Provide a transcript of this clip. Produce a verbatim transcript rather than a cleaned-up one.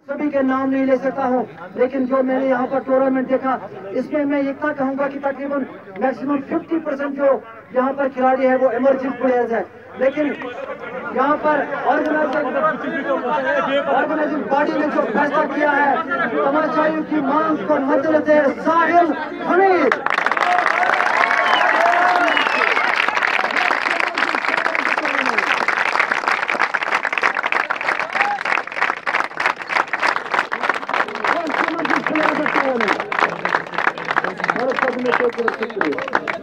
सभी के नाम नहीं ले सकता हूं, लेकिन जो मैंने यहाँ पर टूर्नामेंट देखा, इसमें मैं इतना कहूंगा कि तकरीबन मैक्सिमम पचास परसेंट जो यहाँ पर खिलाड़ी है वो इमर्जिंग प्लेयर्स है। लेकिन यहाँ पर ऑर्गेनाइजिंग बॉडी ने जो फैसला किया है, तमाशाइयों की मांग को मद्देनजर साहिल हमीद शुक्रिया।